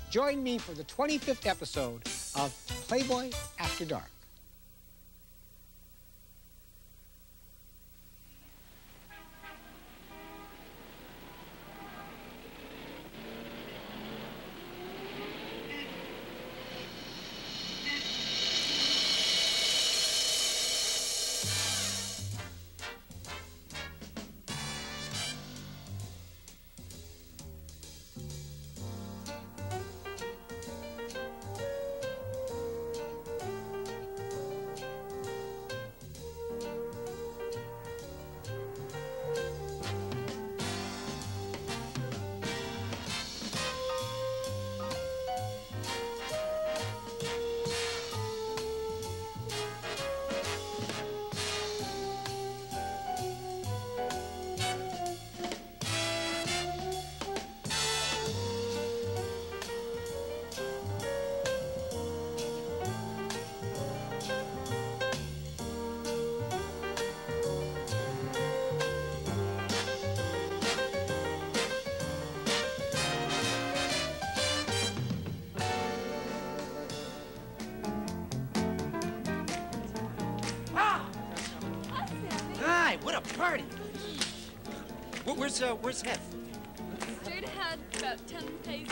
Join me for the 25th episode of Playboy After Dark. What a party! Where's Hef? Straight ahead, about 10 paces.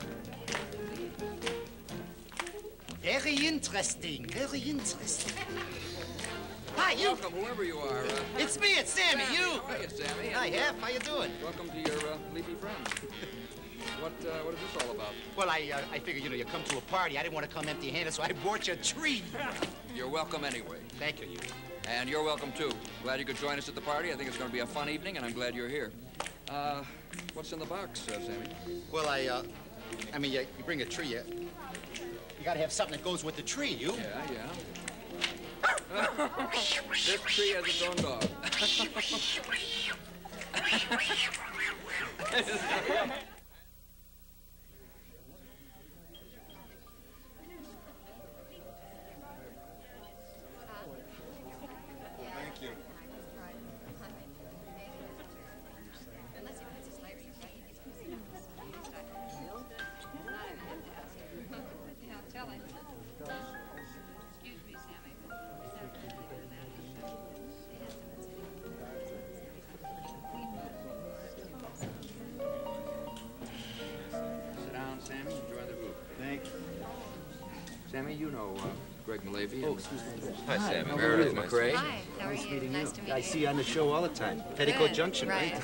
Very interesting, very interesting. Hi, you! Welcome, whoever you are. It's me, it's Sammy, you! Hi, Sammy. Hi, Hef, how you doing? Welcome to your leafy friends. What is this all about? Well, I figured, you come to a party. I didn't want to come empty-handed, so I brought you a treat. You're welcome anyway. Thank you. And you're welcome, too. Glad you could join us at the party. I think it's going to be a fun evening, and I'm glad you're here. What's in the box, Sammy? Well, I mean, you bring a tree. You got to have something that goes with the tree, you. Yeah. This tree has its own dog. Sammy, you know Greg Malavey. Oh, excuse me. Hi, Sammy. How Meredith are you? McRae. Hi, how are Nice you? meeting Nice you. to meet I you. see you on the show all the time. Petticoat Good. Junction, right?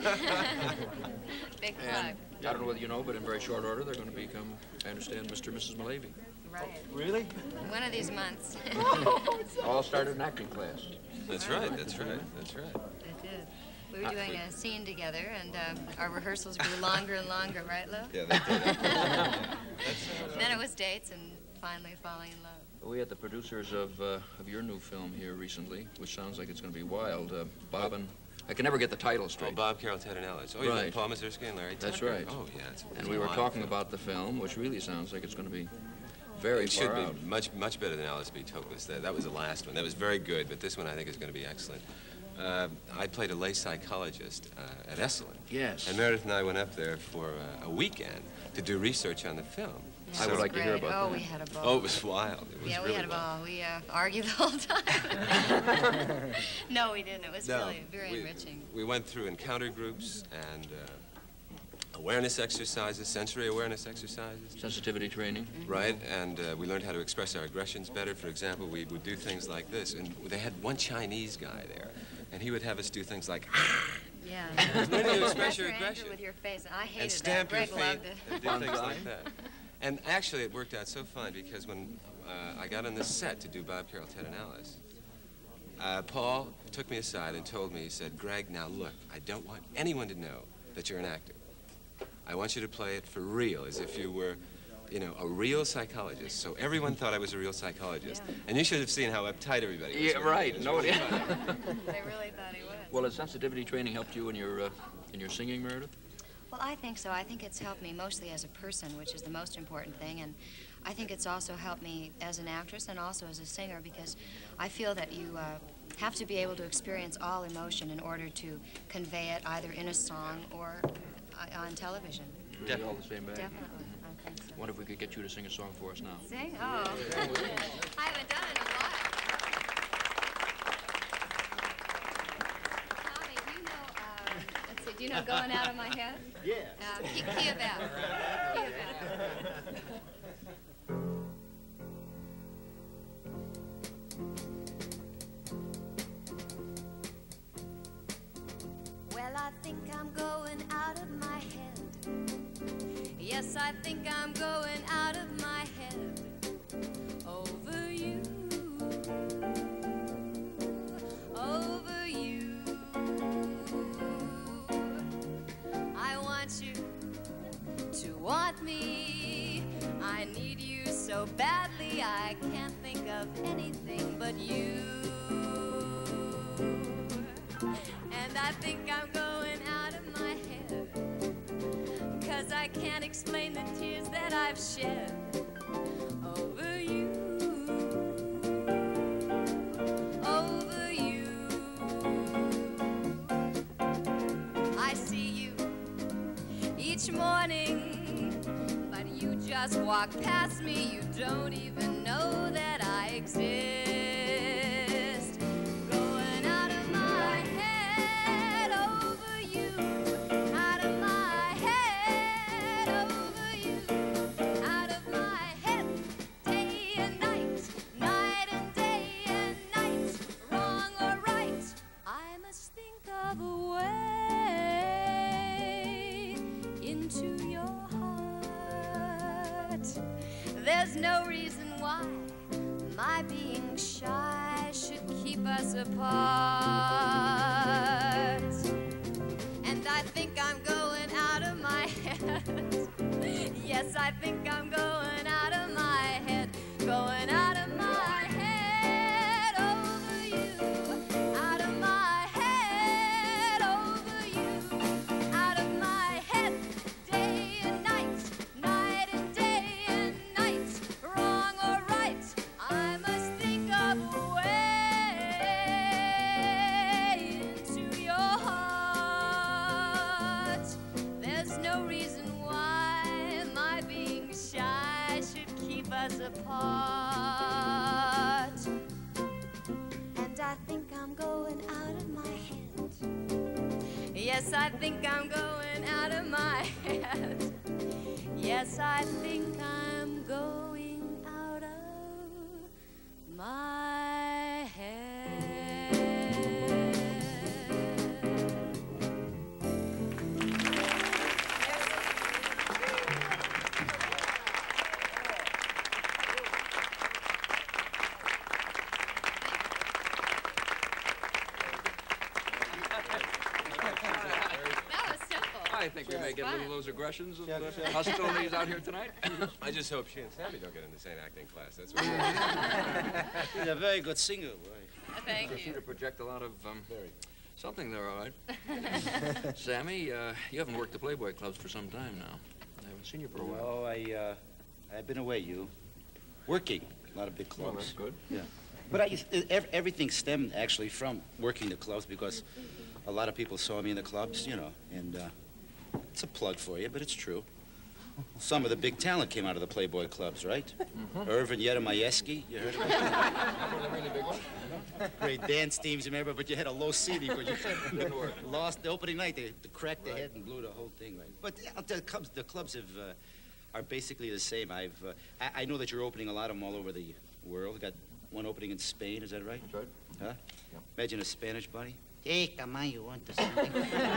Big plug. And I don't know whether you know, but in very short order, they're going to become, I understand, Mr. and Mrs. Malavey. Right. Really? One of these months. All started in acting class. That's right, that's right, that's right. It did. We were doing a scene together, and our rehearsals grew longer and longer, right, Lou? Yeah, they did. Then it was dates and finally falling in love. We had the producers of your new film here recently, which sounds like it's going to be wild. Bob and... I can never get the title straight. Oh, Bob Carroll, Ted and Ellis. Oh, you mean Right. Paul Mazursky and Larry Tucker? That's right. Oh, yeah. It's And we were talking about the film, which really sounds like it's going to be very far out. It should be much better than Alice B. Toklas. That was the last one. That was very good, but this one I think is going to be excellent. I played a lay psychologist at Esalen. Yes. And Meredith and I went up there for a weekend to do research on the film. Yeah, I would like to hear great. about Oh, that. we had a ball. Oh, it was wild. It was Yeah, really we had a wild. ball. We argued the whole time. No, we didn't. It was really very enriching. We went through encounter groups and awareness exercises, sensory awareness exercises. Sensitivity training. Right, and we learned how to express our aggressions better. For example, we would do things like this, and they had one Chinese guy there, and he would have us do things like, Yeah. learning to express your Your anger aggression. with your face. I hated And stamp that. your Greg feet loved it. and do things like that. And actually, it worked out so fine because when I got on the set to do Bob Carroll, Ted and Alice, Paul took me aside and told me, he said, Greg, now look, I don't want anyone to know that you're an actor. I want you to play it for real, as if you were, you know, a real psychologist. So everyone thought I was a real psychologist. Yeah. And you should have seen how uptight everybody was. Yeah, right. It was No, really yeah. fun. They really thought he was. Well, has sensitivity training helped you in your singing, Meredith? Well, I think so. I think it's helped me mostly as a person, which is the most important thing. And I think it's also helped me as an actress and also as a singer because I feel that you have to be able to experience all emotion in order to convey it either in a song or on television. Really all the same bag? Definitely. I think so. Wonder if we could get you to sing a song for us now. Sing? Oh. I haven't done it in a while. Tommy, do you know, let's see, do you know Going Out of My Head? Yes. Key of F. Key of F. Well, I think I'm going out of my head. Yes, I think I'm going out of my head over you, over you. I want you to want me. I need you so badly, I can't think of anything but you. And I think I'm going out of my head, 'cause I can't explain the tears that I've shed over you, over you. I see you each morning, but you just walk past me. You don't even know that I exist. Going out of my head over you, out of my head over you, out of my head day and night, night and day and night. Wrong or right, I must think of a way into your heart. There's no reason why my being shy should keep us apart. And I think I'm going out of my head. Yes, I think I'm going out of my head. Going out of my head over you. Out of my head over you. Out of my head day and night. Night and day and night. Wrong or right, I must think of a way into your heart. There's no reason why my being shy should keep us apart. And I think I'm going out of my head. Yes, I think I'm going out of my head. Yes, I think I'm going out of my head. That was simple. I think we may get a little of those aggressions and hostilities out here tonight. I just hope she and Sammy don't get in the same acting class. That's what He's a very good singer, boy. Thank You seem you. to project a lot of something there, all right. Sammy, you haven't worked the Playboy clubs for some time now. I haven't seen you for a while. No, I've been away, working a lot of big clubs. Well, that's good. Yeah. But everything stemmed actually from working the clubs because a lot of people saw me in the clubs, and it's a plug for you, but it's true. Some of the big talent came out of the Playboy clubs, right? Irvin Yeremayeski, you heard of him? The really big one? Great dance teams, remember? But you had a low CD because you lost the opening night. They cracked the head and blew the whole thing, right? But the clubs are basically the same. I know that you're opening a lot of them all over the world. Got one opening in Spain, is that right? That's right. Huh? Yep. Imagine a Spanish buddy. Hey, come on, you want something?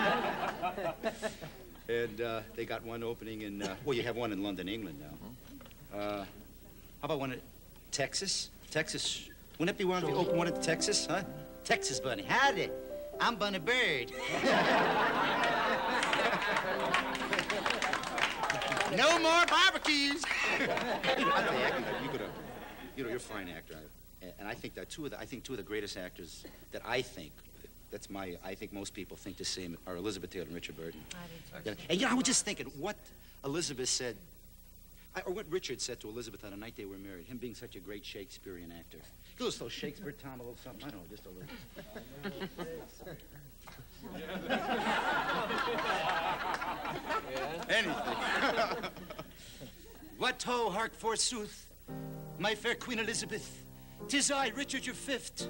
And they got one opening in, well, you have one in London, England now. How about one in Texas? Texas, wouldn't it be one to open one in Texas, huh? Texas Bunny, howdy. I'm Bunny Bird. No more barbecues. You're a fine actor, and I think that two of the greatest actors that I think most people think the same are Elizabeth Taylor and Richard Burton. And I was just thinking what Elizabeth said, or what Richard said to Elizabeth on the night they were married, him being such a great Shakespearean actor. He was so Shakespeare, Tom, a little something, I don't know, just a little. Anything. What ho, hark forsooth, my fair Queen Elizabeth. 'Tis I, Richard your Fifth.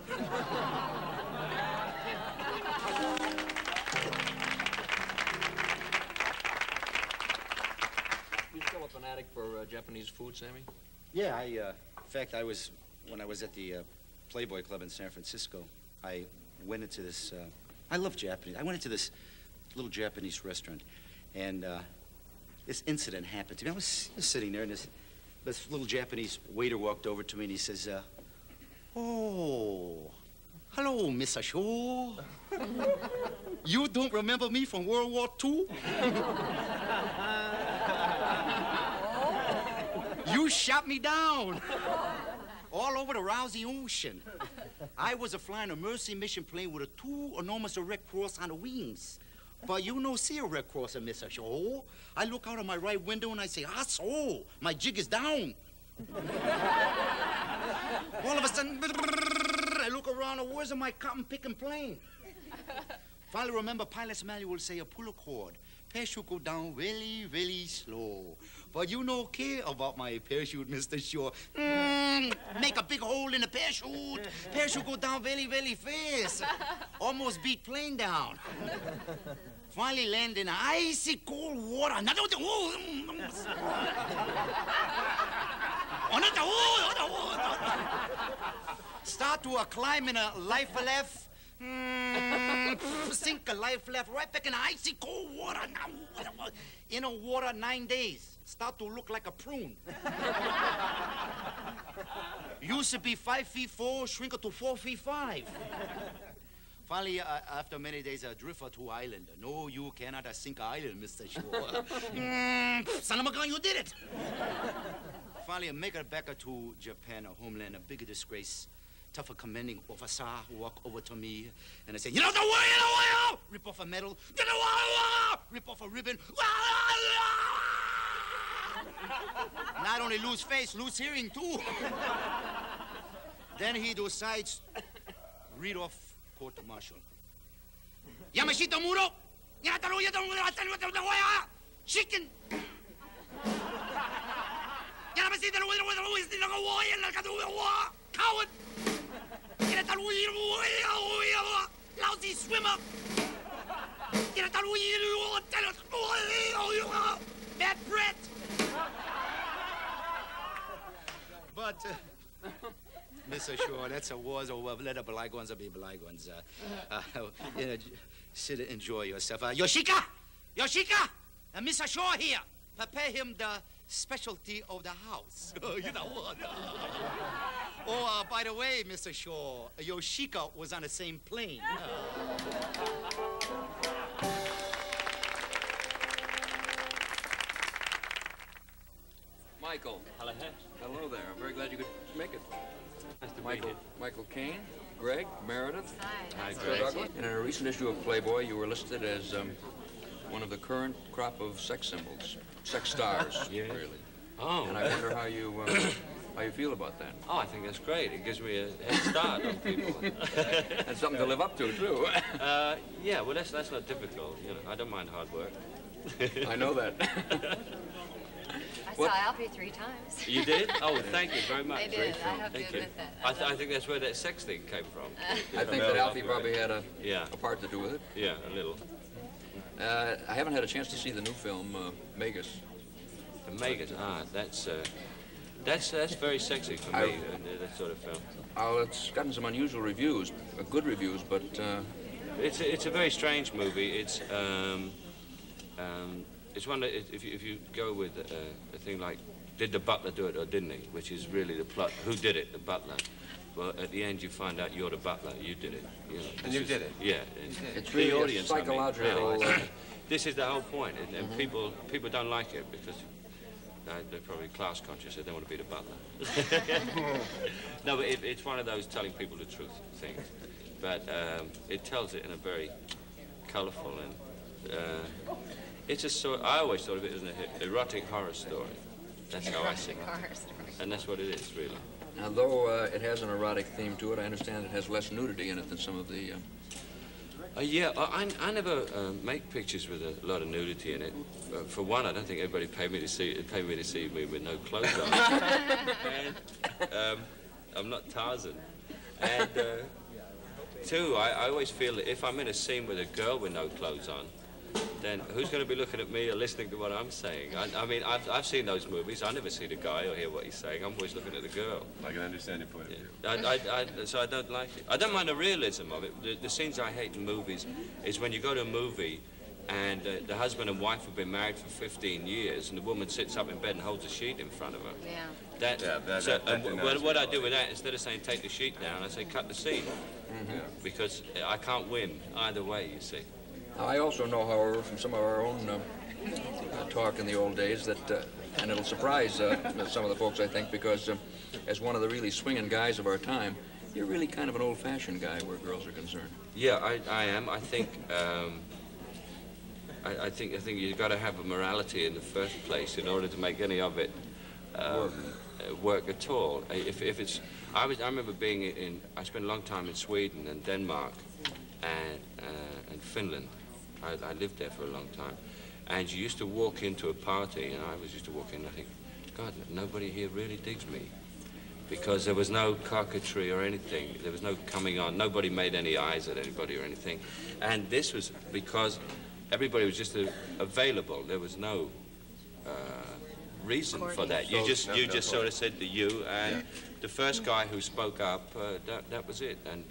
You still a fanatic for Japanese food, Sammy? Yeah, in fact, when I was at the Playboy Club in San Francisco, I went into this, I love Japanese. I went into this little Japanese restaurant, and this incident happened to me. I was sitting there, and this little Japanese waiter walked over to me, and he says, oh, hello, Mr. Shaw. You don't remember me from World War II? You shot me down all over the rousing ocean. I was flying a Mercy mission plane with a 2 enormous Red Cross on the wings. But you no see a Red Cross, Mr. Shaw. I look out of my right window and I say, ah, so, my jig is down. All of a sudden, I look around, where's my cotton-picking plane? Finally remember pilot's manual say a pull a cord. Parachute go down really, really slow. But you no care about my parachute, Mr. Shaw. Make a big hole in the parachute. Parachute go down very, very fast. Almost beat plane down. Finally land in icy cold water. Start to climb in a life left. Sink a life left right back in icy cold water. In a water 9 days. Start to look like a prune. Used to be 5'4", shrink it to 4'5". Finally, after many days, I drift to island. No, you cannot sink an island, Mr. Shaw. Son of a gun, you did it. Finally, I make it back to Japan, a homeland, a big disgrace. Tough commanding officer walk over to me and I say, you know the way, rip off a medal, rip off a ribbon. Not only lose face, lose hearing too. Then he decides read off court martial. Yamashita Muro, chicken. Coward. Lousy swimmer. Bad breath. But, Mr. Shaw, that's a war over. Let the bygones be bygones. Sit and enjoy yourself. Yoshika! Yoshika! Mr. Shaw here. Prepare him the specialty of the house. You know what? Oh, by the way, Mr. Shaw, Yoshika was on the same plane. Michael. Hello. Hello there. I'm very glad you could make it. Nice to meet you. Michael Caine, Greg, Meredith. Hi. Greg. Douglas. And in a recent issue of Playboy, you were listed as one of the current crop of sex symbols, sex stars, Yeah. really. Oh. And I wonder how you feel about that. Oh, I think that's great. It gives me a head start on people. And something to live up to, too. Yeah, well, that's not difficult. You know, I don't mind hard work. I know that. I saw Alfie 3 times. You did? Oh, thank you very much. I did. Great I film. have to Thank you. admit that. I think that's where that sex thing came from. I think that Alfie probably had a Yeah. part to do with it. Yeah, a little. I haven't had a chance to see the new film, Magus. And Megan, that's very sexy for me, that sort of film. It's gotten some unusual reviews, good reviews, but It's a very strange movie. It's one that if you go with a thing like, did the butler do it or didn't he? Which is really the plot. Who did it? The butler. Well, at the end you find out you're the butler. You did it. You know, And you did it? Yeah. it's really the a audience. I mean, psychological. really. This is the whole point, and people don't like it because they're probably class conscious. They don't want to be the butler. No, but it's one of those telling people the truth things. But it tells it in a very colourful and it's a sort. I always thought of it as an erotic horror story. That's how I see it. And that's what it is, really. Now, though it has an erotic theme to it, I understand it has less nudity in it than some of the Yeah, I never make pictures with a lot of nudity in it. For one, I don't think everybody paid me to see me with no clothes on. And I'm not Tarzan. And two, I always feel that if I'm in a scene with a girl with no clothes on, then who's going to be looking at me or listening to what I'm saying? I mean, I've seen those movies. I never see the guy or hear what he's saying. I'm always looking at the girl. I can understand your point of view. So I don't like it. I don't mind the realism of it. The scenes I hate in movies is when you go to a movie and the husband and wife have been married for 15 years and the woman sits up in bed and holds a sheet in front of her. Yeah. What I do with that, instead of saying take the sheet down, I say cut the scene. Because I can't win either way, you see. I also know, however, from some of our own talk in the old days that, and it'll surprise some of the folks, I think, because as one of the really swinging guys of our time, you're really kind of an old-fashioned guy where girls are concerned. Yeah, I am. I think I think you've got to have a morality in the first place in order to make any of it work at all. If it's, I remember being I spent a long time in Sweden and Denmark and Finland. I lived there for a long time. And you used to walk into a party, and I used to walk in and I think, God, nobody here really digs me. Because there was no coquetry or anything. There was no coming on. Nobody made any eyes at anybody or anything. And this was because everybody was just available. There was no reason for that. You just sort of said the you, and the first guy who spoke up, that was it. And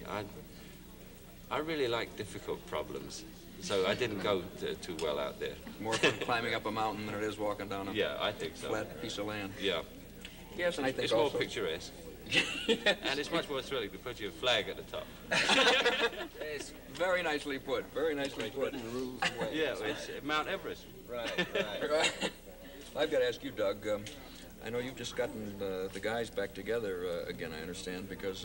I really like difficult problems. So I didn't go too well out there. More fun climbing up a mountain than it is walking down a I think so. flat piece of land. Yeah. Yes, and I think it's also more picturesque. Yes. And it's much more thrilling to put your flag at the top. It's very nicely put. Very nicely put. Yeah, it's Mount Everest. Right. I've got to ask you, Doug. I know you've just gotten the guys back together again, I understand, because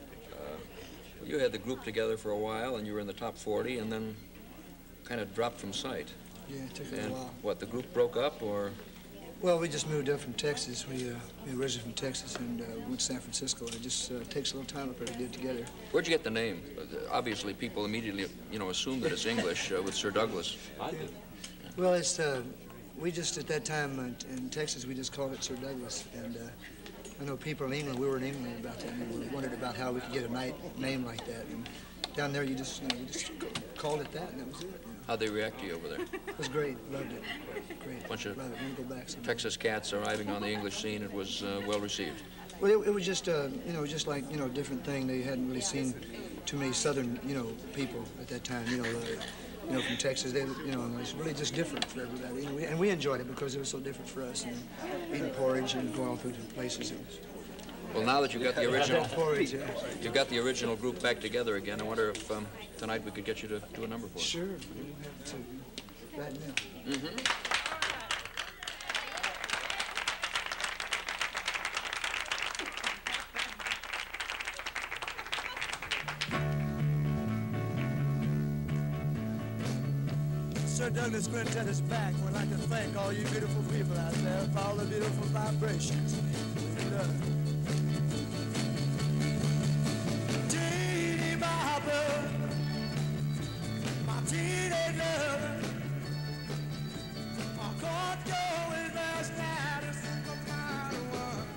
you had the group together for a while, and you were in the top 40, and then kind of dropped from sight. Yeah, it took a And while. what, the group broke up, or? Well, we just moved up from Texas. We originally from Texas and went to San Francisco. It just takes a little time up there to get together. Where'd you get the name? Obviously, people immediately, assume that it's English with Sir Douglas. I did. Well, it's we just at that time in Texas we just called it Sir Douglas, and I know people in England. We were in England about that, and we wondered about how we could get a name like that. And down there, you just called it that, and that was it. How'd they react to you over there? It was great. Loved it. Great. Bunch of Love it. Want to go back someday. Texas cats arriving on the English scene. It was well received. Well, it was just, just like, a different thing. They hadn't really seen too many Southern, people at that time, from Texas. They, it was really just different for everybody. And we enjoyed it because it was so different for us. Eating porridge and going all through the places. Well, now that you've got the original, porridge, yeah. you've got the original group back together again, I wonder if tonight we could get you to do a number for us. Sure. We don't have to right now. Mm-hmm. Sir Douglas Quintet is back. We'd like to thank all you beautiful people out there for all the beautiful vibrations. We love it. Teeny Bopper, my teenage lover, I caught going last night a single mile one.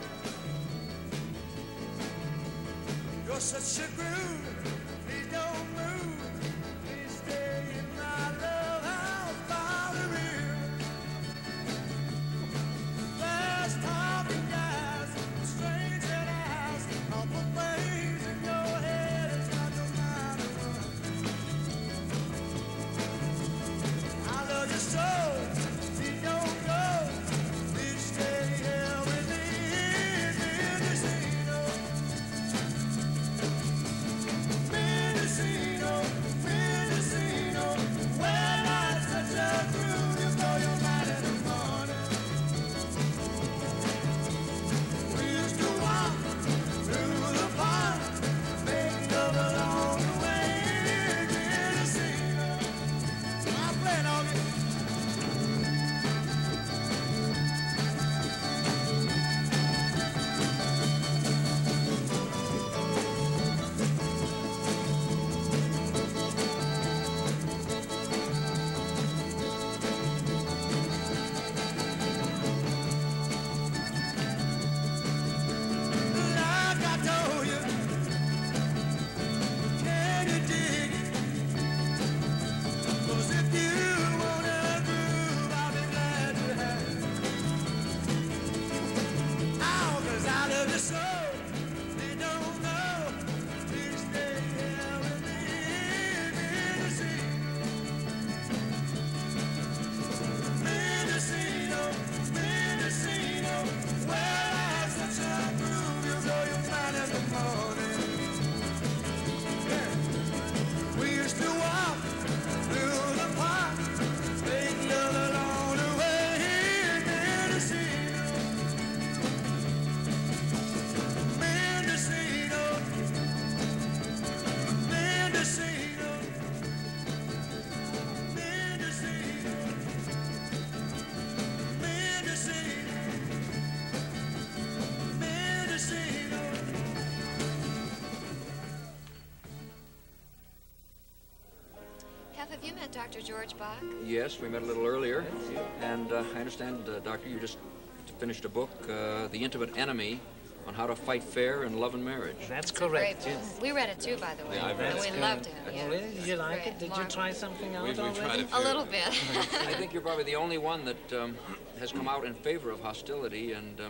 You're such a groove, please don't move, please stay in my love house by the river. Last time you guys, strange and eyes, I'll put things in your head, it's not no matter what. I love you so, please don't go, please stay here with me in this casino. Have you met Dr. George Bach? Yes, we met a little earlier. And I understand, Doctor, you just finished a book, The Intimate Enemy, on how to fight fair in love and marriage. That's correct, yes. We read it too, by the way. Yeah, I read and it. we loved it. Yeah. Really? Did you like it? Did you try something out We've already? tried A little bit. I think you're probably the only one that has come out in favor of hostility and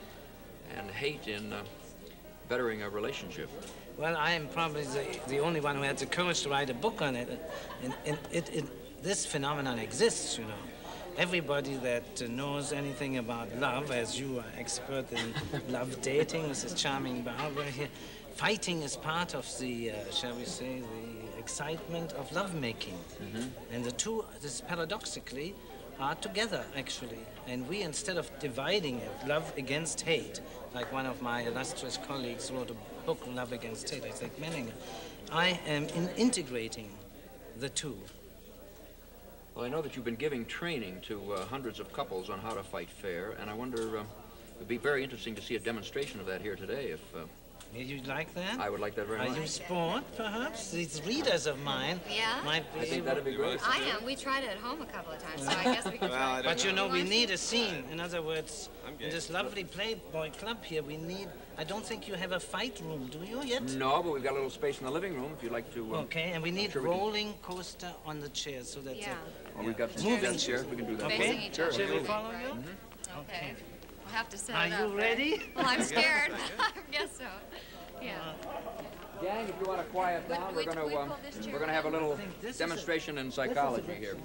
hate in bettering a relationship. Well, I am probably the only one who had the courage to write a book on it. And this phenomenon exists, you know. Everybody that knows anything about love, as you are expert in love dating, Mrs. Charming Barbara here, fighting is part of the, shall we say, the excitement of lovemaking. And the two, this paradoxically, are together, actually. And we, instead of dividing it, love against hate, like one of my illustrious colleagues wrote a book, Love Against Hate, Isaac Menninger, I am integrating the two. Well, I know that you've been giving training to hundreds of couples on how to fight fair, and I wonder, it would be very interesting to see a demonstration of that here today, if... You'd like that? I would like that very much. Are you sport, perhaps? These readers of mine might be... I think that'd be great. I am. We tried it at home a couple of times, so I guess we can try it. But you know, we need a scene. In other words, in this lovely Playboy Club here, we need... I don't think you have a fight room, do you, yet? No, but we've got a little space in the living room, if you'd like to... okay, and we need rolling coaster on the chairs, so that... Well, we've got some moving chairs, we can do that. Okay, shall we follow you? Okay. We'll have to set Are it up. you ready? Well, I'm scared. I guess so. Yeah. Gang, if you want to quiet down, we're going to have a little demonstration in psychology here.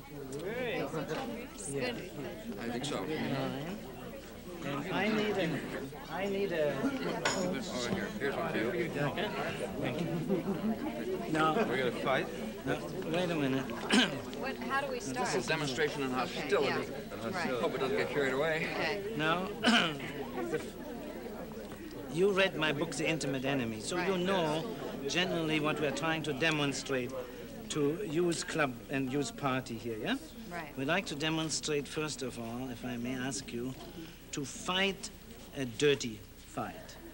Yeah. I think so. And I need a... Oh, here's one for you. Okay. Thank you. Now... We're going to fight? No, wait a minute. How do we start? This is a demonstration in hostility. Okay, yeah. Hope it doesn't get carried away. Okay. Now, you read my book, The Intimate Enemy, so you know generally what we're trying to demonstrate to use club and use party here, yeah? Right. We'd like to demonstrate, first of all, if I may ask you, to fight a dirty fight.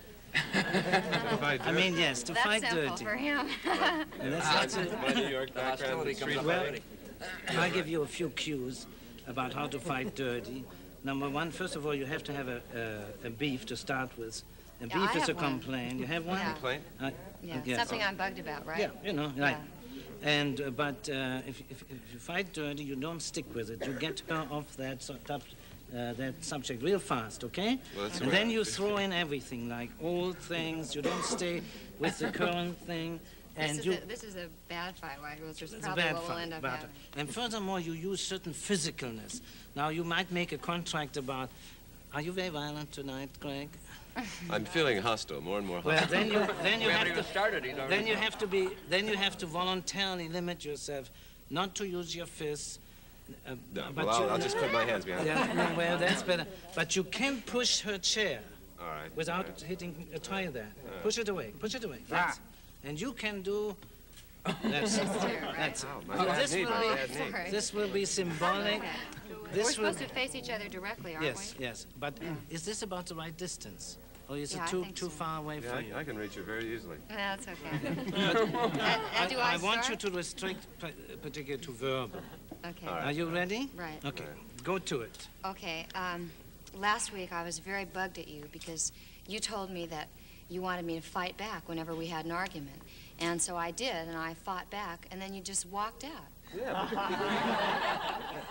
I mean, yes, to fight dirty. That's simple for him. And that's My New York background. well, I'll give you a few cues about how to fight dirty. Number one, first of all, you have to have a beef to start with. A Yeah, beef I is a have one. complaint. You have one? Yeah. Complaint? Yeah, yes. something I'm bugged about, right? Yeah, you know, Yeah. right. And but if you fight dirty, you don't stick with it. You get her off that subject real fast, okay? Well, that's and then you throw in everything, like old things. You don't stay with the current thing. And This is a bad fight, right? Which is it's a probably bad what we'll fight. end up Bad having. fight. And furthermore, you use certain physicalness. Now, you might make a contract about. Are you very violent tonight, Greg? I'm feeling hostile, more and more hostile. Well, then you We haven't have even to. started. He's already- Then you have to voluntarily limit yourself, not to use your fists. No, but well, you- I'll just put my hands behind Yeah, no, well, that's better. But you can push her chair All right. without hitting a tie there. Push it away. Push it away. That's, and you can do. That's it. That's it. Oh, my bad knee, my bad knee. Sorry. This will be symbolic. We're This will. supposed to face each other directly, aren't Yes, yes. But is this about the right distance, or is Yeah, I it too think too so. far away Yeah, from you? I can reach you very easily. we? That's okay. And do I want you start? to restrict particularly to verbal. Okay. Are you ready? Right. Okay. Go to it. Okay. Last week I was very bugged at you because you told me that you wanted me to fight back whenever we had an argument. And so I did, and I fought back, and then you just walked out.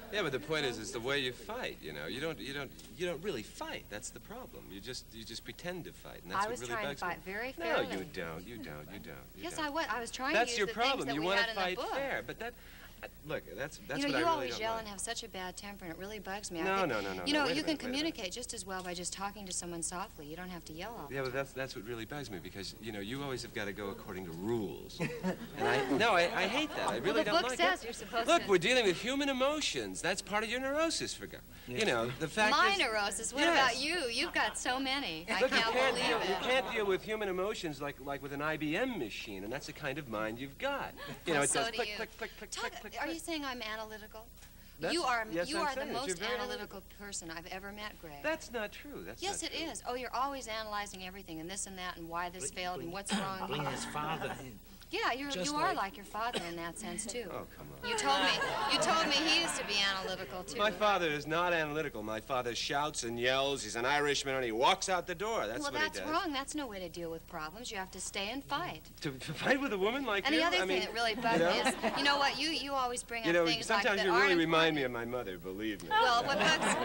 Yeah, but the point is, it's the way you fight. You know, you don't really fight. That's the problem. You just pretend to fight, and that's I was what really trying bugs to fight me. very fairly. No, you don't. Yes, I was trying That's to use your the problem. things that You we want had to in the fight book. fair, but that. Look, that's You know, what I you really always don't yell like. and have such a bad temper, and it really bugs me. No. You know, Wait a you can minute, wait a minute. communicate just as well by just talking to someone softly. You don't have to yell all the Yeah, time. but that's what really bugs me because you know you always have got to go according to rules. And I hate that. I really the don't book like says it. you're supposed Look, to. we're dealing with human emotions. That's part of your neurosis, for God. You know, the fact My is. neurosis. What Yes. about you? You've got so many. I Look, can't believe you it. can't deal with human emotions like with an IBM machine, and that's the kind of mind you've got. You know, it So goes do click, you. click, click, click, Todd, click, click, are you click. saying I'm analytical? Yes, you are I'm the saying it. most You're very analytical person I've ever met, Greg. That's not true. That's Yes, not it true. is. Oh, you're always analyzing everything and this and that and why this failed and what's wrong Bring here. his father in. Yeah, you Just are like- like your father in that sense too. Oh, come on. You told me he used to be analytical too. My father is not analytical. My father shouts and yells. He's an Irishman, and he walks out the door. That's well, what that's he does. wrong. That's no way to deal with problems. You have to stay and fight. To fight with a woman like And you? the other I thing mean, that really bugs me is, you know what? You always bring up you know, things like sometimes that you aren't really remind important. me of my mother. Believe me. Well, what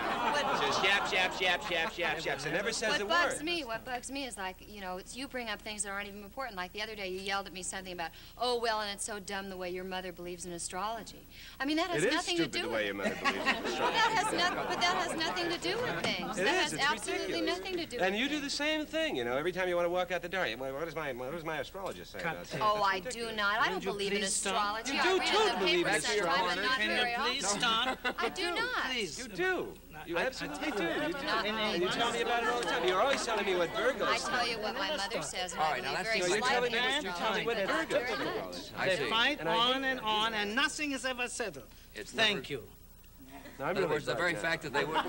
Just yaps, yaps, yaps, yaps, yaps, yaps. It never says a word. What bugs me is like, you know, it's you bring up things that aren't even important. Like the other day, you yelled at me something about, oh well, and it's so dumb the way your mother believes in astrology. I mean, that has It is nothing to stupid do the with way your mother believes in astrology. but that has nothing to do with things. It that is. has It's absolutely ridiculous. nothing to do And with you do things. the same thing, you know. Every time you want to walk out the door, what does my astrologist say about that? Oh, That's I do ridiculous. not. I don't Would you believe in please stop? astrology. You I do read too it in the believe paper it. That's your sometimes, honor. but not Can very you please often. stop? I do not. Please. You do. You absolutely do. You do. Not And you tell me about it all the time. You're always telling me what Virgo I says. tell you what my mother says, and All I right, now believe that's very the- You're telling slightly me, in you're telling me astrology, what but not Virgo very says. much. I They see. fight And I on hate and on, and nothing is ever settled. It's Thank you. No, I'm In other really words, the like very that. fact that they would.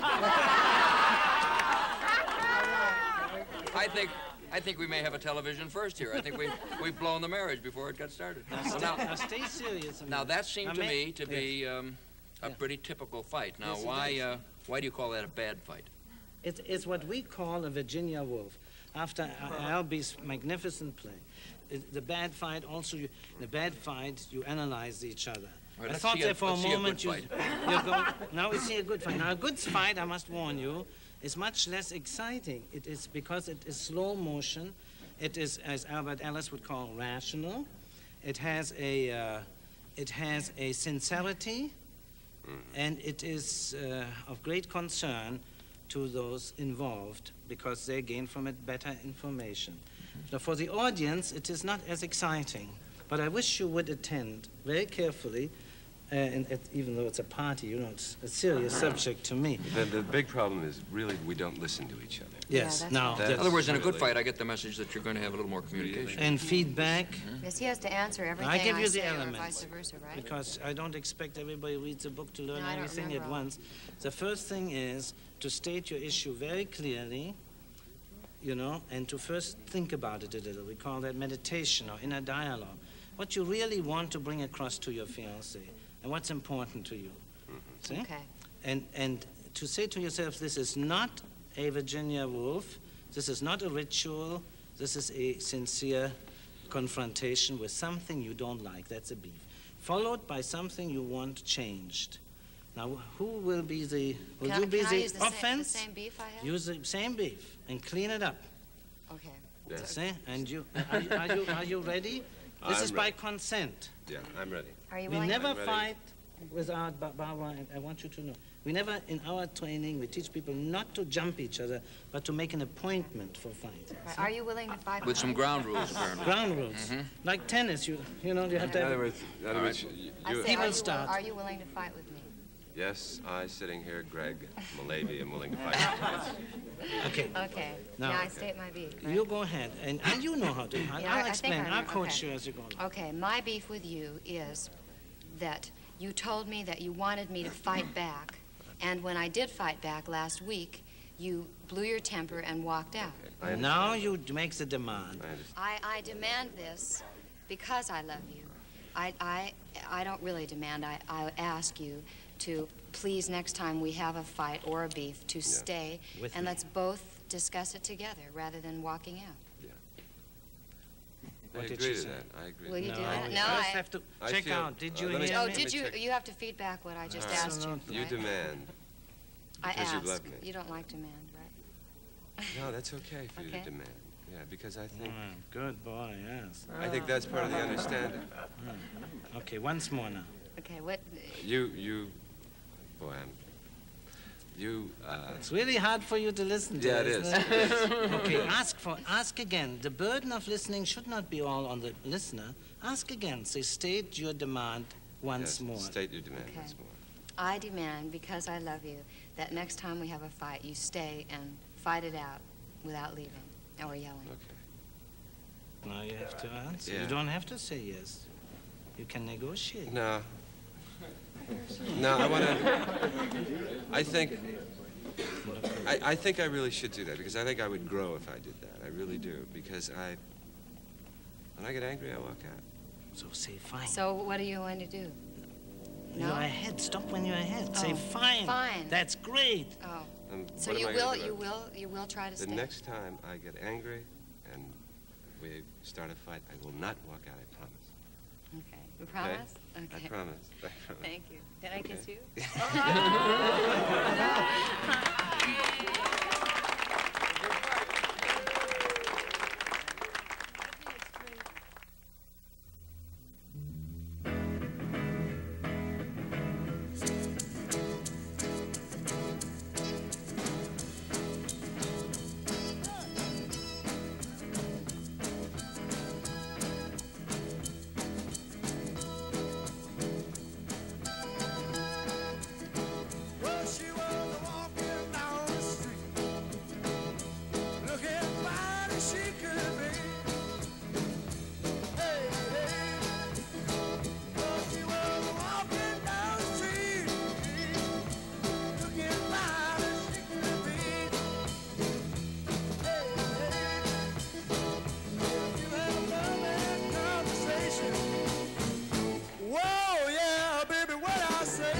I think we may have a television first here. I think we've blown the marriage before it got started. Well, Now stay serious. a now minute. that seemed Now, to may- me to be a pretty typical fight. Now, Yes, it is. why do you call that a bad fight? It's what we call a Virginia Woolf, after Albee's magnificent play. The bad fight also, in a bad fight, you analyze each other. All right, I let's thought see a- that for a let's see a good moment fight. you're going, now we see a good fight. Now a good fight, I must warn you, is much less exciting. It is because it is slow motion. It is, as Albert Ellis would call, rational. It has a sincerity, and it is of great concern to those involved because they gain from it better information. Now, for the audience, it is not as exciting, but I wish you would attend very carefully, even though it's a party, you know, it's a serious subject to me. The big problem is really we don't listen to each other. Yes, that's now, right. In other words, in a good really- fight, I get the message that you're going to have a little more communication. and feedback, Yes, he has to answer everything I give you the say, or elements. vice versa, right? because I don't expect everybody reads a book to learn No, I don't everything at remember all. once. The first thing is to state your issue very clearly, you know, and to first think about it a little. We call that meditation or inner dialogue. What you really want to bring across to your fiancé and what's important to you. See? Okay. And to say to yourself, this is not a Virginia Woolf, this is not a ritual, this is a sincere confrontation with something you don't like, that's a beef, followed by something you want changed. Now, who will be the, will Can you be I the use the offense? same beef I have? Use the same beef and clean it up. Okay. See? And you, are you ready? This I'm is by ready. consent. Yeah, I'm ready. Are you We willing? never I'm ready. fight without Barbara, and I want you to know. We never, in our training, we teach people not to jump each other, but to make an appointment for fighting. Are you willing to fight With some ground rules, apparently. Ground rules. Like tennis, you know, you have to In have... other words, I say, People are you, start. are you willing to fight with me? yes, I, sitting here, Greg Malavy, am willing to fight. Okay, Okay. Now- Now I state my beef. Right? you go ahead, and you know how to. Yeah, I I'll think explain. I I'll remember. coach Okay. you as you go along. Okay, my beef with you is that you told me that you wanted me to fight back, and when I did fight back last week, you blew your temper and walked out. Now you make the demand. I understand. I demand this because I love you. I don't really demand. I ask you to please, next time we have a fight or a beef, to stay With and me. let's both discuss it together rather than walking out. What did agree she to say? that. I agree. Will you to do that. that? We No, first I... have to I check feel- out. Did you let me- hear Oh, me? did you? check. You have to feedback what I just All right. asked you, Absolutely. You right? demand. I because you asked. love me. You don't like demand, right? No, that's okay for you Okay. to demand. Yeah, because I think Good boy, yes. I think that's part of the understanding. Okay, once more now. Okay, what... Boy, It's really hard for you to listen to. Yeah, it isn't is. Okay, ask again. The burden of listening should not be all on the listener. Ask again. Say, state your demand once Yes, more. state your demand Okay. once more. I demand, because I love you, that next time we have a fight, you stay and fight it out without leaving or yelling. Okay. Now you have to answer. Yeah. You don't have to say yes. You can negotiate. No. No, I want to. I think I really should do that because I think I would grow if I did that. I really do because when I get angry, I walk out. So say fine. So what are you going to do? You're No? ahead. Stop when you're ahead. Say Oh, fine. fine. That's great. Oh. So What am you I gonna will, do you about will, you will try to The stay. next time I get angry and we start a fight, I will not walk out. I promise. Okay. You promise? I Okay. promise. I promise. Thank you. Did I kiss Okay. you? Well, she was walking down the street, looking fine as she could be. Hey, hey. Well, she was walking down the street, looking fine as she could be. Hey, hey. You had a loving conversation. Whoa, yeah, baby, what I say?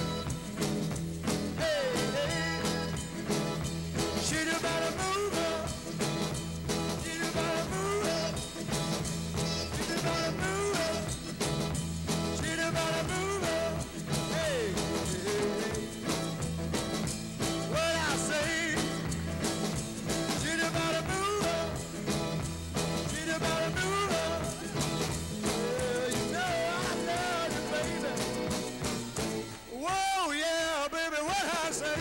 Hey, hey, she do better move up. She do better move up. She do better move up. She do better move up. Hey, hey, hey. What I say? She do better move up. She do better move up. Yeah, you know I love you, baby. Whoa, yeah, baby, what I say?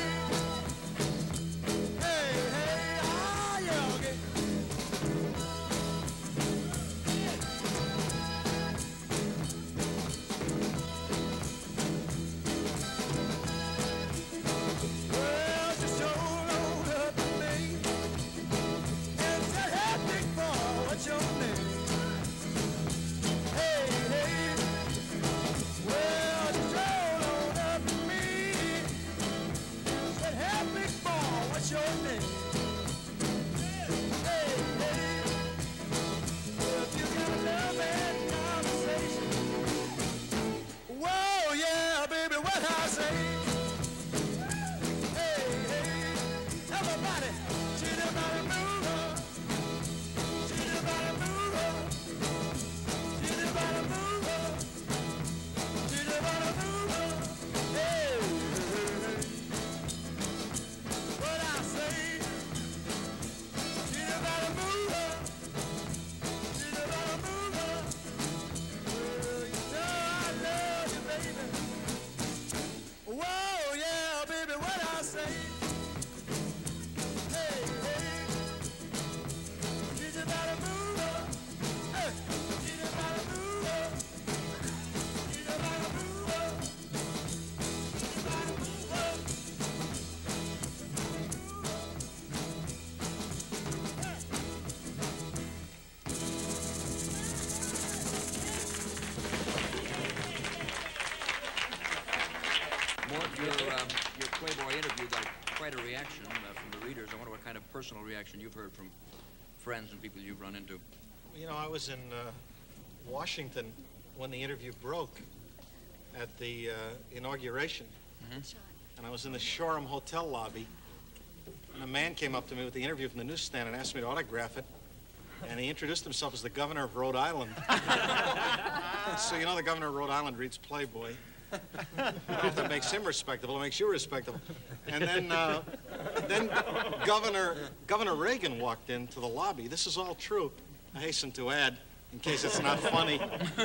Hey, hey, ah, yeah, okay. Well, just hold on up to me and tell that big boy what's your name. Hey, hey. Well, just hold on up to me. Said, hey, big boy, what's your name? Hey, hey. Well, if you got a love and conversation. Whoa, yeah, baby, what I say? Hey, hey. Everybody, she done about to move up. She done about to move up. She done about to move up. She done about to move up. Hey, what I say? She done about to move up. She done about to move up. Well, you know I love you, baby. Whoa, yeah, baby, what I say? Hey, hey. She done about to move up. Hey, she done about to move up. She done about to move up. She done about to move up. Mort, your Playboy interview got quite a reaction from the readers. I wonder what kind of personal reaction you've heard from friends and people you've run into. You know, I was in Washington when the interview broke at the inauguration. And I was in the Shoreham Hotel lobby. And a man came up to me with the interview from the newsstand and asked me to autograph it. and he introduced himself as the governor of Rhode Island. So you know the governor of Rhode Island reads Playboy. I don't know if that makes him respectable. It makes you respectable. And then Governor Reagan walked into the lobby. This is all true, I hasten to add, in case it's not funny.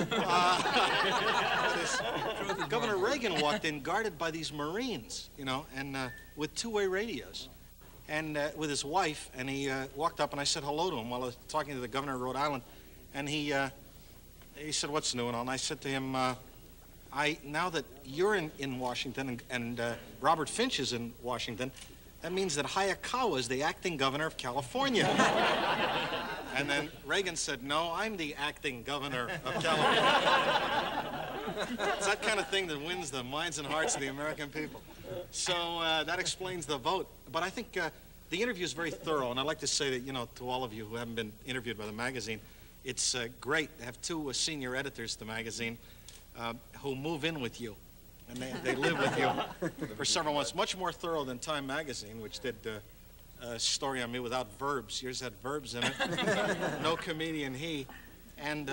Governor Reagan walked in guarded by these Marines, you know, and with two-way radios, and with his wife. And he walked up, and I said hello to him while I was talking to the governor of Rhode Island. And he said, "What's new?" And I said to him, now that you're in Washington and Robert Finch is in Washington, that means that Hayakawa is the acting governor of California." And then Reagan said, "No, I'm the acting governor of California." It's that kind of thing that wins the minds and hearts of the American people. So that explains the vote. But I think the interview is very thorough, and I'd like to say that, you know, to all of you who haven't been interviewed by the magazine, it's great to have two senior editors of the magazine who move in with you, and they live with you for several months. Much more thorough than Time magazine, which did a story on me without verbs. Yours had verbs in it. No comedian he. And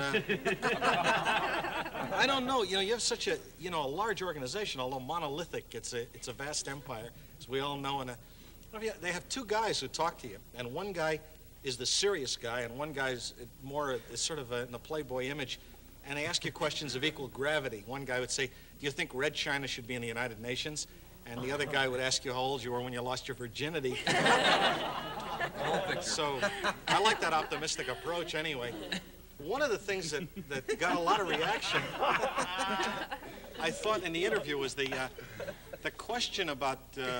I don't know, you know, you have such a, you know, a large organization, although monolithic. It's a vast empire, as we all know. And they have two guys who talk to you, and one guy is the serious guy, and one guy's more sort of in the Playboy image. And they ask you questions of equal gravity. One guy would say, "Do you think Red China should be in the United Nations?" And the other guy would ask you how old you were when you lost your virginity. So I like that optimistic approach anyway. One of the things that got a lot of reaction, I thought, in the interview was the question about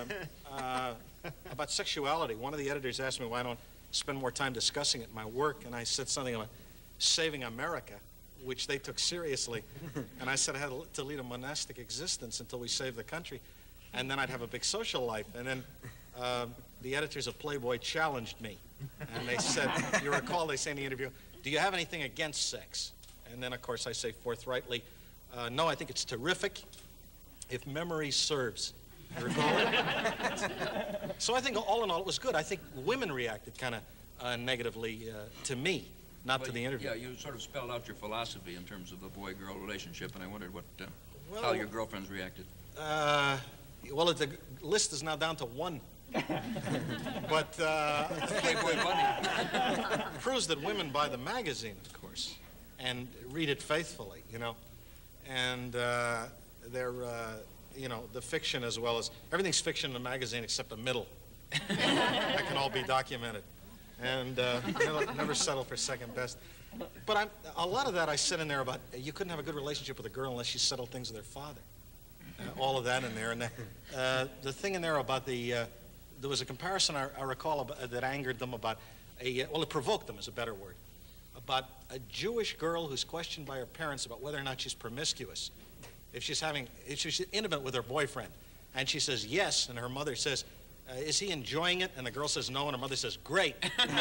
sexuality. One of the editors asked me why I don't spend more time discussing it in my work, and I said something about saving America, which they took seriously. And I said I had to lead a monastic existence until we saved the country, and then I'd have a big social life. And then the editors of Playboy challenged me, and they said, you recall they say in the interview, "Do you have anything against sex?" And then, of course, I say forthrightly, "No, I think it's terrific if memory serves." You recall it? So I think all in all it was good. I think women reacted kind of negatively to me. Not to the interview. Yeah, you sort of spelled out your philosophy in terms of the boy-girl relationship, and I wondered how your girlfriends reacted. Well, the list is now down to one. But Playboy Bunny proves that women buy the magazine, of course, and read it faithfully, you know. And they're, you know, the fiction as well as everything's fiction in the magazine except the middle. That can all be documented. And never settle for second best. But a lot of that I said in there about you couldn't have a good relationship with a girl unless you settled things with her father. All of that in there. And the thing in there about there was a comparison I recall that angered them about well, it provoked them is a better word, about a Jewish girl who's questioned by her parents about whether or not she's promiscuous. If she's intimate with her boyfriend, and she says yes, and her mother says, "Is he enjoying it?" And the girl says no, and her mother says, "Great."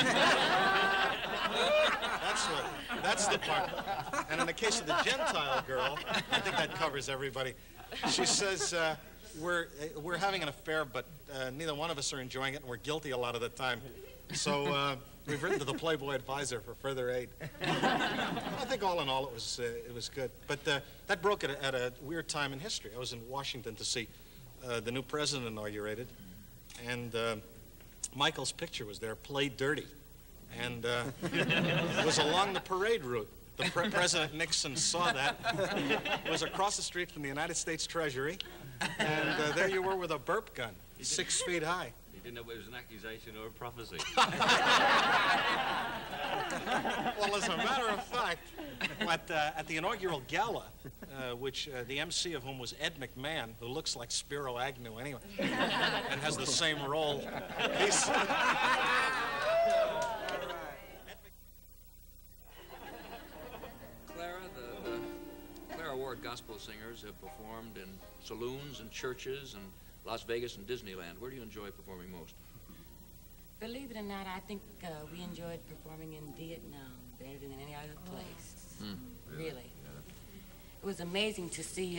That's the part. And in the case of the Gentile girl, I think that covers everybody. She says, we're having an affair, but neither one of us are enjoying it, and we're guilty a lot of the time. So we've written to the Playboy Advisor for further aid. I think all in all, it was good. But that broke at a weird time in history. I was in Washington to see the new president inaugurated. And Michael's picture was there, played dirty. And it was along the parade route. The President Nixon saw that. It was across the street from the United States Treasury. And there you were with a burp gun, 6 feet high. He didn't know whether it was an accusation or a prophecy. Well, as a matter of fact, at the inaugural gala, which the MC of whom was Ed McMahon, who looks like Spiro Agnew anyway, and has the same role. Clara, the Clara Ward gospel singers have performed in saloons and churches and Las Vegas and Disneyland. Where do you enjoy performing most? Believe it or not, I think we enjoyed performing in Vietnam better than any other place. Really. It was amazing to see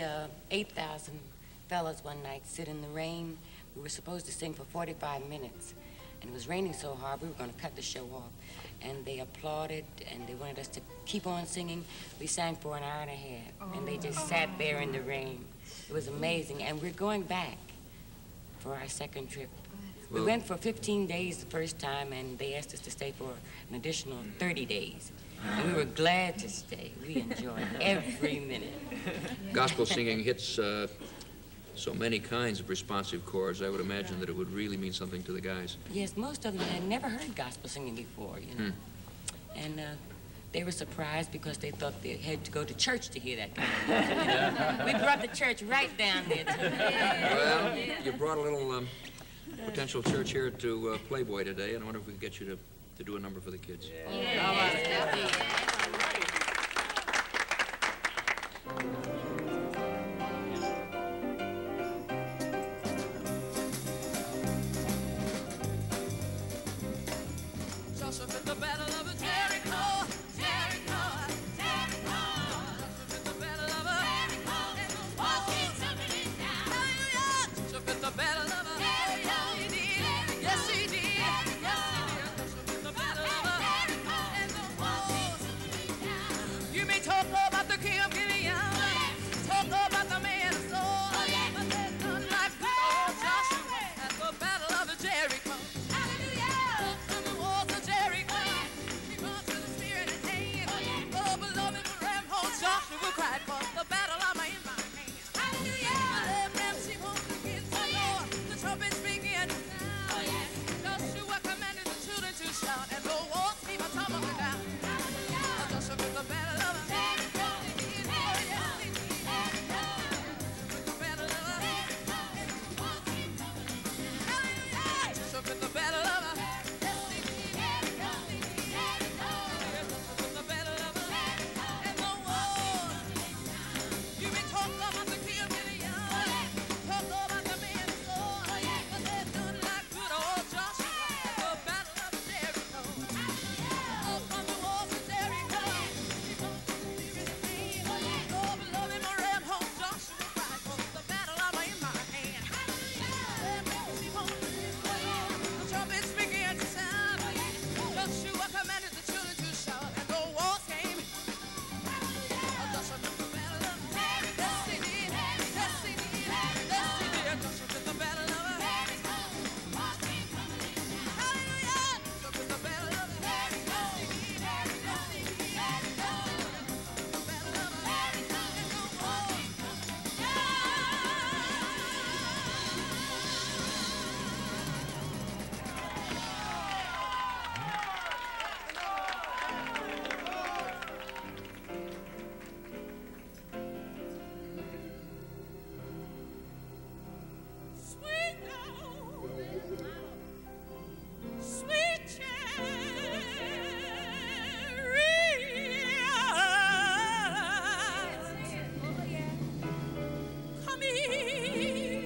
8,000 fellas one night sit in the rain. We were supposed to sing for 45 minutes. And it was raining so hard, we were going to cut the show off. And they applauded, and they wanted us to keep on singing. We sang for an hour and a half, and they just sat there in the rain. It was amazing, and we're going back for our second trip. We went for 15 days the first time, and they asked us to stay for an additional 30 days. And we were glad to stay. We enjoyed every minute. Gospel singing hits so many kinds of responsive chords. I would imagine that it would really mean something to the guys. Yes, most of them had never heard gospel singing before, you know. And they were surprised because they thought they had to go to church to hear that kind of music. You know? We brought the church right down there to Well, you brought a little potential church here to Playboy today, and I wonder if we could get you to do a number for the kids.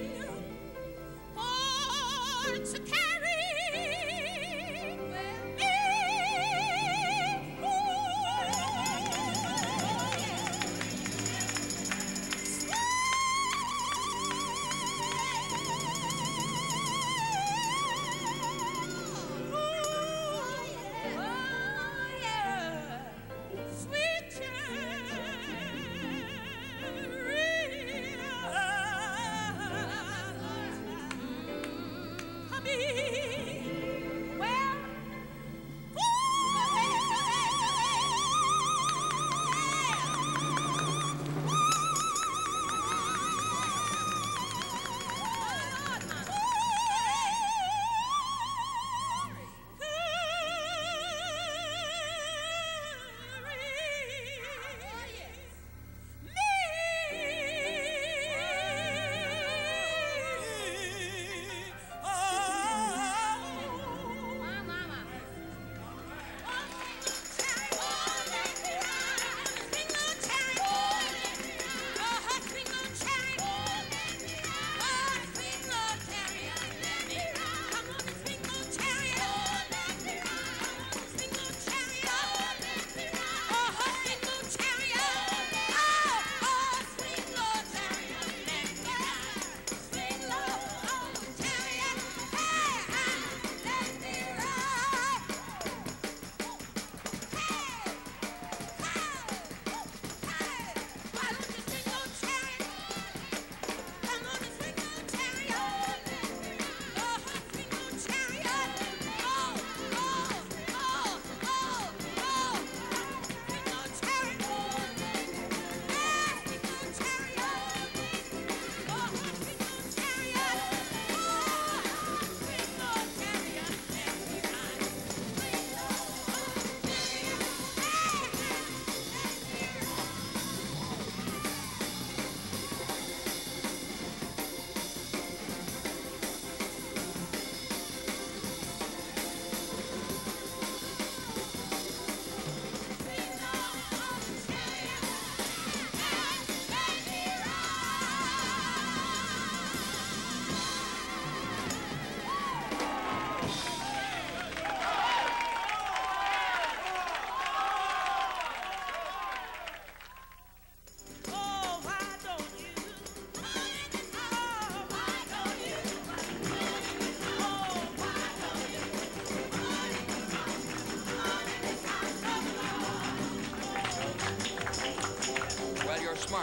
To carry me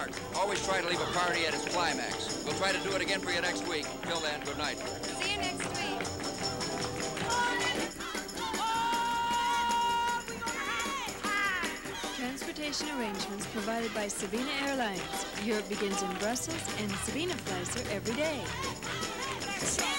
mark. Always try to leave a party at its climax. We'll try to do it again for you next week. Till then, good night. See you next week. Transportation arrangements provided by Sabina Airlines. Europe begins in Brussels, and Sabina flies there every day.